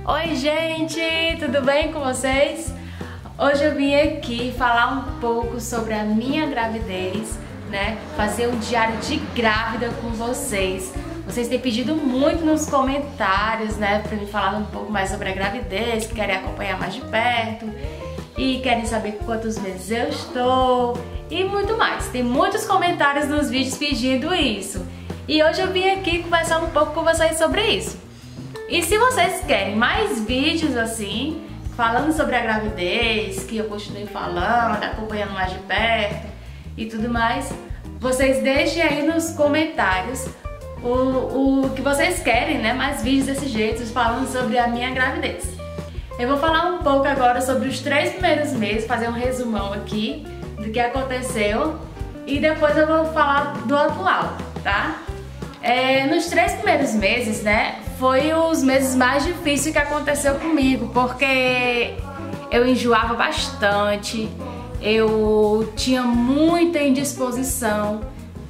Oi gente, tudo bem com vocês? Hoje eu vim aqui falar um pouco sobre a minha gravidez, né? Fazer um diário de grávida com vocês. Vocês têm pedido muito nos comentários, né? Pra me falar um pouco mais sobre a gravidez, que querem acompanhar mais de perto e querem saber quantos meses eu estou e muito mais. Tem muitos comentários nos vídeos pedindo isso. E hoje eu vim aqui conversar um pouco com vocês sobre isso. E se vocês querem mais vídeos assim, falando sobre a gravidez, que eu continuei falando, acompanhando mais de perto e tudo mais, vocês deixem aí nos comentários o que vocês querem, né? Mais vídeos desse jeito, falando sobre a minha gravidez. Eu vou falar um pouco agora sobre os 3 primeiros meses, fazer um resumão aqui do que aconteceu e depois eu vou falar do atual, tá? Nos 3 primeiros meses, né, foi os meses mais difíceis que aconteceu comigo, porque eu enjoava bastante, eu tinha muita indisposição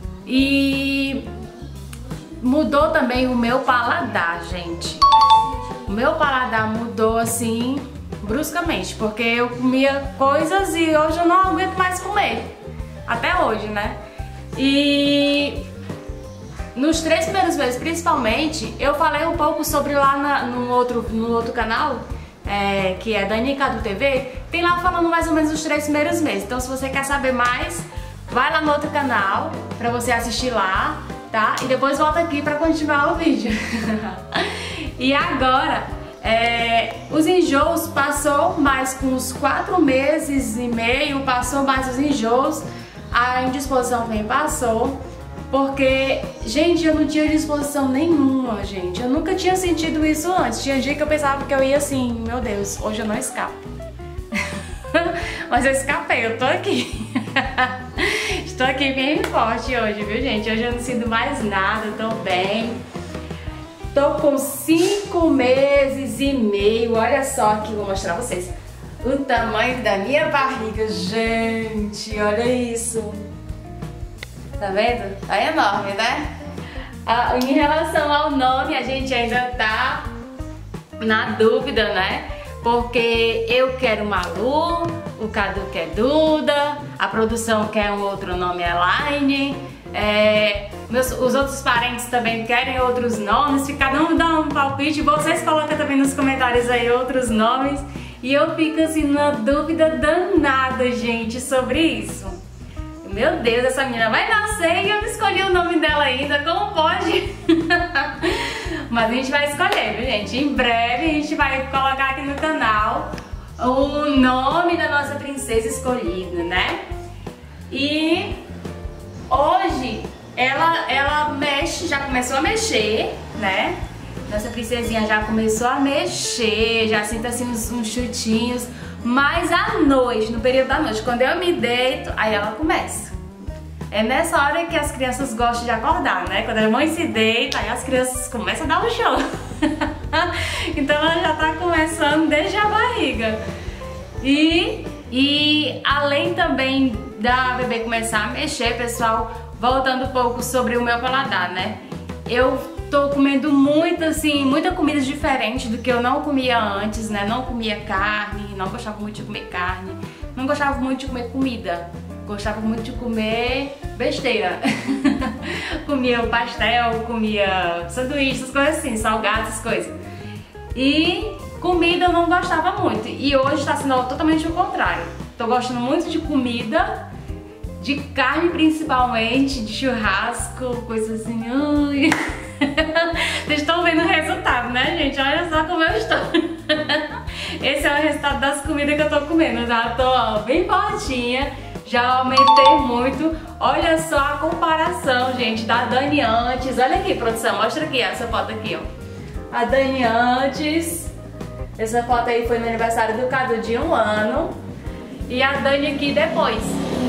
e mudou também o meu paladar, gente. O meu paladar mudou assim bruscamente, porque eu comia coisas e hoje eu não aguento mais comer, até hoje, né? E nos 3 primeiros meses, principalmente, eu falei um pouco sobre lá no outro canal, que é Dani Cadu TV, tem lá falando mais ou menos os 3 primeiros meses. Então, se você quer saber mais, vai lá no outro canal pra você assistir lá, tá? E depois volta aqui pra continuar o vídeo. E agora, os enjoos passou mais com os 4 meses e meio, passou mais os enjoos, a indisposição também passou. Porque, gente, eu não tinha disposição nenhuma, gente. Eu nunca tinha sentido isso antes. Tinha dia que eu pensava que eu ia assim, meu Deus, hoje eu não escapo. Mas eu escapei, eu tô aqui. Estou aqui bem forte hoje, viu, gente? Hoje eu não sinto mais nada, eu tô bem. Tô com 5 meses e meio. Olha só aqui, vou mostrar pra vocês o tamanho da minha barriga. Gente, olha isso. Tá vendo? Tá enorme, né? Em relação ao nome, a gente ainda tá na dúvida, né? Porque eu quero Malu, o Cadu quer Duda, a produção quer um outro nome, Elaine, os outros parentes também querem outros nomes, cada um dá um palpite, vocês colocam também nos comentários aí outros nomes. E eu fico assim numa dúvida danada, gente, sobre isso. Meu Deus, essa menina vai nascer e eu não escolhi o nome dela ainda, como pode? Mas a gente vai escolher, viu, gente? Em breve a gente vai colocar aqui no canal o nome da nossa princesa escolhida, né? E hoje ela mexe, já começou a mexer, né? Nossa princesinha já começou a mexer, já sinto assim uns chutinhos. Mas à noite, no período da noite, quando eu me deito, aí ela começa. É nessa hora que as crianças gostam de acordar, né? Quando a mãe se deita, aí as crianças começam a dar um show. Então ela já tá começando desde a barriga. E além também da bebê começar a mexer, pessoal, voltando um pouco sobre o meu paladar, né? Eu tô comendo muita comida diferente do que eu não comia antes, né? Não comia carne, não gostava muito de comer carne, não gostava muito de comer comida, gostava muito de comer besteira. Comia o pastel, comia sanduíche, essas coisas assim, salgados, essas coisas. E comida eu não gostava muito. E hoje tá sendo totalmente o contrário. Tô gostando muito de comida, de carne principalmente, de churrasco, coisas assim. Ui. Vocês estão vendo o resultado, né, gente? Olha só como eu estou. Esse é o resultado das comidas que eu tô comendo. Já tô, ó, bem fortinha. Já aumentei muito. Olha só a comparação, gente, da Dani antes. Olha aqui, produção, mostra aqui essa foto aqui, ó. A Dani antes. Essa foto aí foi no aniversário do Cadu de 1 ano. E a Dani aqui depois.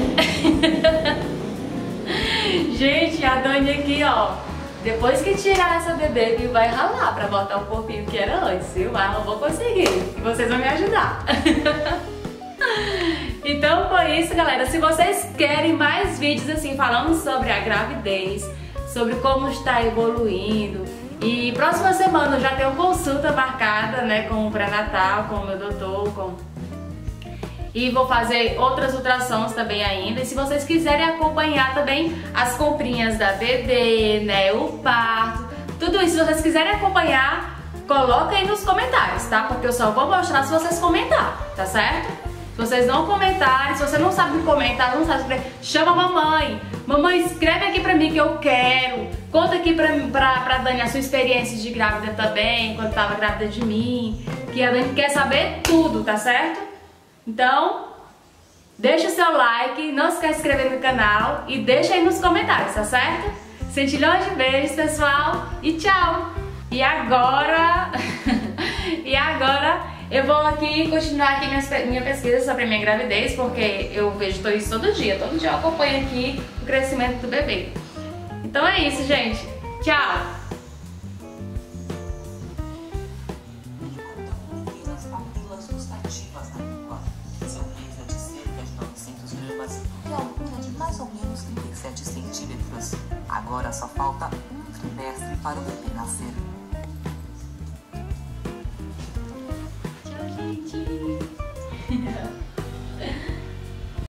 Gente, a Dani aqui, ó. Depois que tirar essa bebê, que vai ralar pra botar o corpinho que era antes, viu? Mas eu vou conseguir. E vocês vão me ajudar. Então foi isso, galera. Se vocês querem mais vídeos assim, falando sobre a gravidez, sobre como está evoluindo E próxima semana eu já tenho consulta marcada, né, com o pré-natal, com o meu doutor, e vou fazer outras ultrassons também ainda. E se vocês quiserem acompanhar também as comprinhas da bebê, né, o parto, tudo isso, se vocês quiserem acompanhar, coloca aí nos comentários, tá? Porque eu só vou mostrar se vocês comentarem, tá certo? Se vocês não comentarem, se você não sabe comentar, não sabe escrever, chama a mamãe. Mamãe, escreve aqui pra mim que eu quero. Conta aqui pra Dani a sua experiência de grávida também, quando tava grávida de mim. Que a Dani quer saber tudo, tá certo? Então, deixa o seu like, não esquece de se inscrever no canal e deixa aí nos comentários, tá certo? Centilhões de beijos, pessoal, e tchau! E agora eu vou aqui continuar aqui minha pesquisa sobre a minha gravidez, porque eu vejo isso todo dia eu acompanho aqui o crescimento do bebê. Então é isso, gente. Tchau! E a altura de mais ou menos 37 centímetros. Agora só falta um trimestre para o bebê nascer.